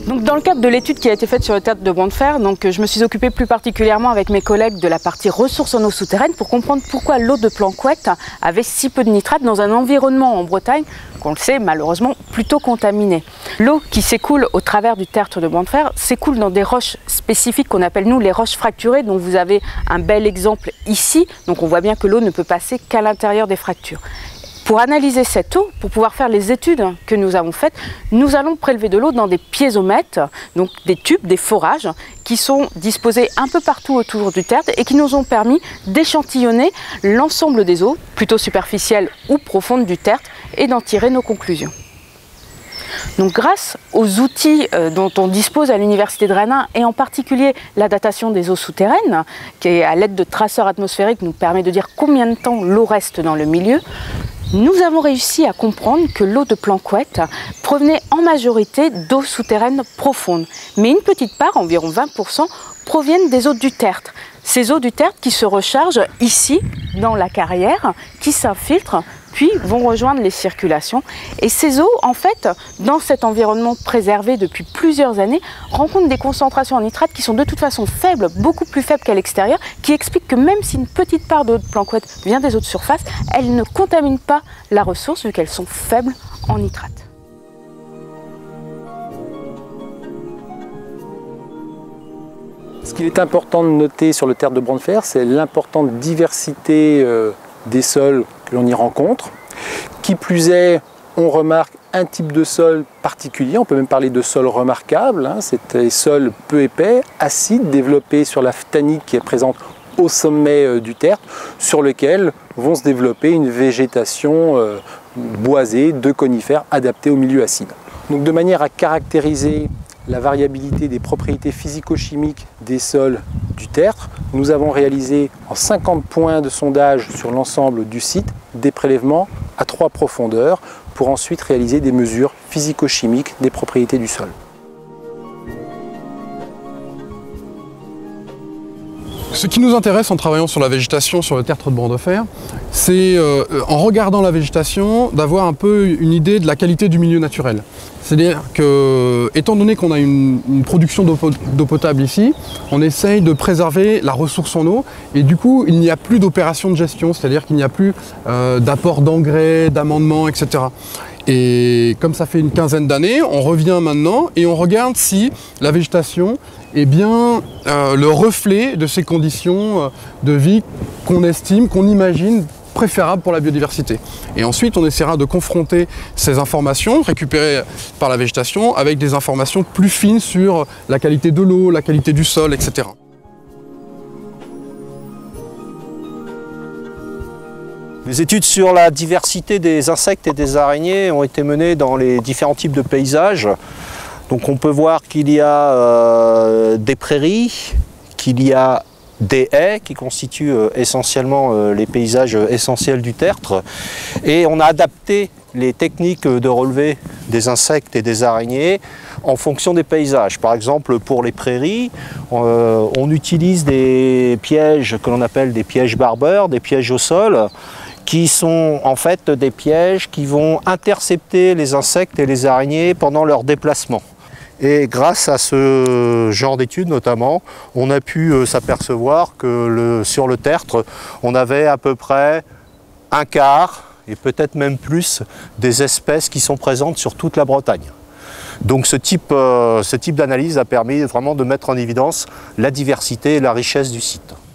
Donc, dans le cadre de l'étude qui a été faite sur le tertre de Bron de Fer, je me suis occupée plus particulièrement avec mes collègues de la partie ressources en eau souterraine pour comprendre pourquoi l'eau de Planquette avait si peu de nitrates dans un environnement en Bretagne, qu'on le sait malheureusement, plutôt contaminé. L'eau qui s'écoule au travers du tertre de Bron de Fer s'écoule dans des roches spécifiques qu'on appelle nous les roches fracturées, dont vous avez un bel exemple ici. Donc on voit bien que l'eau ne peut passer qu'à l'intérieur des fractures. Pour analyser cette eau, pour pouvoir faire les études que nous avons faites, nous allons prélever de l'eau dans des piézomètres, donc des tubes, des forages, qui sont disposés un peu partout autour du tertre et qui nous ont permis d'échantillonner l'ensemble des eaux, plutôt superficielles ou profondes du tertre, et d'en tirer nos conclusions. Donc grâce aux outils dont on dispose à l'Université de Rennes et en particulier la datation des eaux souterraines, qui à l'aide de traceurs atmosphériques nous permet de dire combien de temps l'eau reste dans le milieu, nous avons réussi à comprendre que l'eau de Planquette provenait en majorité d'eau souterraine profonde. Mais une petite part, environ 20%, proviennent des eaux du tertre. Ces eaux du tertre qui se rechargent ici, dans la carrière, qui s'infiltrent, puis vont rejoindre les circulations. Et ces eaux, en fait, dans cet environnement préservé depuis plusieurs années, rencontrent des concentrations en nitrate qui sont de toute façon faibles, beaucoup plus faibles qu'à l'extérieur, qui expliquent que même si une petite part d'eau de Planquette vient des eaux de surface, elles ne contaminent pas la ressource vu qu'elles sont faibles en nitrate. Ce qu'il est important de noter sur le tertre de Bron de Fer, c'est l'importante diversité des sols que l'on y rencontre. Qui plus est, on remarque un type de sol particulier, on peut même parler de sol remarquable, c'est des sols peu épais, acides, développés sur la phtanite qui est présente au sommet du tertre, sur lequel vont se développer une végétation boisée de conifères adaptés au milieu acide. Donc de manière à caractériser la variabilité des propriétés physico-chimiques des sols du tertre, nous avons réalisé en 50 points de sondage sur l'ensemble du site des prélèvements à 3 profondeurs pour ensuite réaliser des mesures physico-chimiques des propriétés du sol. Ce qui nous intéresse en travaillant sur la végétation sur le tertre de Bron de Fer, c'est en regardant la végétation d'avoir un peu une idée de la qualité du milieu naturel. C'est-à-dire que, étant donné qu'on a une production d'eau potable ici, on essaye de préserver la ressource en eau et du coup il n'y a plus d'opération de gestion, c'est-à-dire qu'il n'y a plus d'apport d'engrais, d'amendements, etc. Et comme ça fait une quinzaine d'années, on revient maintenant et on regarde si la végétation est bien le reflet de ces conditions de vie qu'on estime, qu'on imagine préférables pour la biodiversité. Et ensuite, on essaiera de confronter ces informations récupérées par la végétation avec des informations plus fines sur la qualité de l'eau, la qualité du sol, etc. Les études sur la diversité des insectes et des araignées ont été menées dans les différents types de paysages. Donc on peut voir qu'il y a des prairies, qu'il y a des haies qui constituent essentiellement les paysages essentiels du tertre. Et on a adapté les techniques de relevé des insectes et des araignées en fonction des paysages. Par exemple, pour les prairies, on utilise des pièges que l'on appelle des pièges barbeurs, des pièges au sol, qui sont en fait des pièges qui vont intercepter les insectes et les araignées pendant leur déplacement. Et grâce à ce genre d'études notamment, on a pu s'apercevoir que sur le tertre, on avait à peu près un quart, et peut-être même plus, des espèces qui sont présentes sur toute la Bretagne. Donc ce type d'analyse a permis vraiment de mettre en évidence la diversité et la richesse du site.